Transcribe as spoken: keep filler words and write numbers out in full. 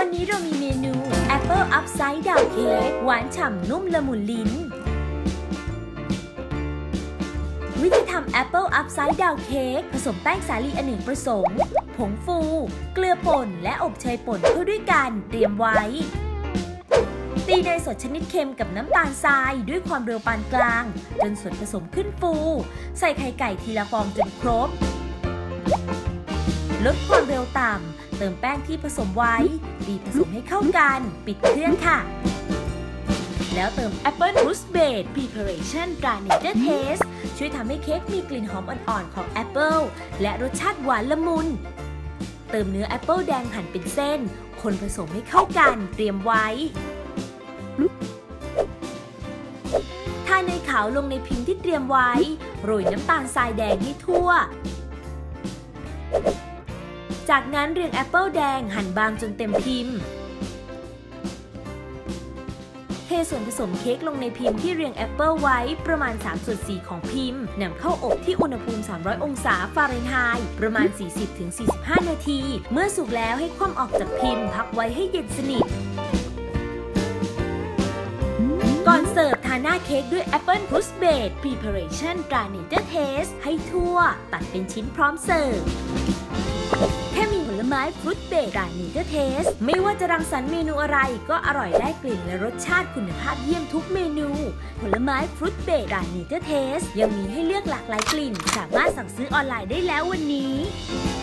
นี้เรามีเมนู Apple Upside Down Cake หวานฉ่ำนุ่มละมุนลิ้นวิธีทำ Apple Upside Down Cake ผสมแป้งสาลีอเนกประสงค์ผงฟูเกลือป่นและอบเชยป่นเข้าด้วยกันเตรียมไว้ตีเนยสดชนิดเค็มกับน้ำตาลทรายด้วยความเร็วปานกลางจนส่วนผสมขึ้นฟูใส่ไข่ไก่ทีละฟองจนครบลดความเร็วต่ำเติมแป้งที่ผสมไว้บีบผสมให้เข้ากันปิดเครื่องค่ะแล้วเติม Apple Crust Base Preparation ตรา Nature Taste ช่วยทำให้เค้กมีกลิ่นหอมอ่อนๆของแอปเปิลและรสชาติหวานละมุนเติมเนื้อแอปเปิลแดงหั่นเป็นเส้นคนผสมให้เข้ากันเตรียมไว้ทาเนยขาวลงในพิมพ์ที่เตรียมไว้โรยน้ำตาลทรายแดงให้ทั่วจากนั้นเรียงแอปเปิลแดงหั่นบางจนเต็มพิมพ์เทส่วนผสมเค้กลงในพิมพ์ที่เรียงแอปเปิลไว้ประมาณ สามส่วนสี่ ของพิมพ์นำเข้าอบที่อุณหภูมิ สามร้อย องศาฟาเรนไฮต์ประมาณ สี่สิบถึงสี่สิบห้า นาทีเมื่อสุกแล้วให้คว่ำออกจากพิมพ์พักไว้ให้เย็นสนิทก่อนเสิร์ฟทาหน้าเค้กด้วย Apple Crust Base Preparation ตรา Nature Taste ให้ทั่วตัดเป็นชิ้นพร้อมเสิร์ฟแค่มีผลไม้ฟรุตเบสตรา Nature Taste ไม่ว่าจะรังสรรค์เมนูอะไรก็อร่อยได้กลิ่นและรสชาติคุณภาพเยี่ยมทุกเมนูผลไม้ฟรุตเบสตรา Nature Taste ยังมีให้เลือกหลากหลายกลิ่นสามารถสั่งซื้อออนไลน์ได้แล้ววันนี้